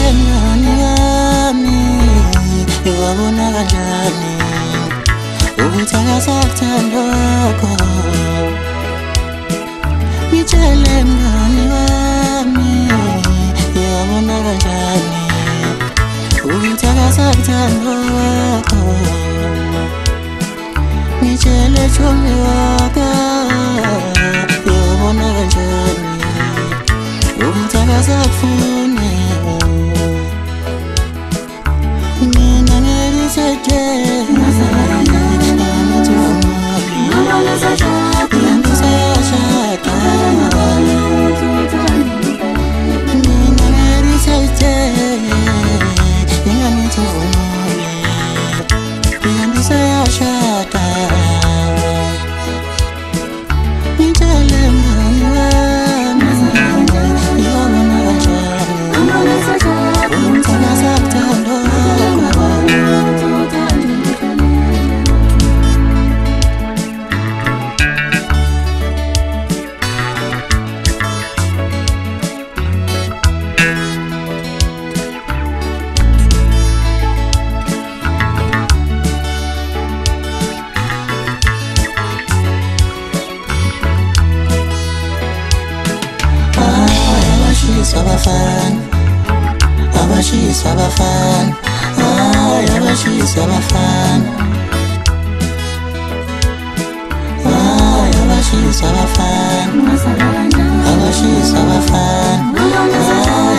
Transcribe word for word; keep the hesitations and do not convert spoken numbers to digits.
mngani wami wabona kanjani ukuthakasa kuthando wakho ngitshele mngani wami wabona kanjani ukuthakasa kuthando wakho ngitshele chomi waka wabona kanjani ukuthakasa kufune mina ngelisethe Abafana, abashisa abafana, ay abashisa abafana, ay abashisa abafana, abashisa abafana, ay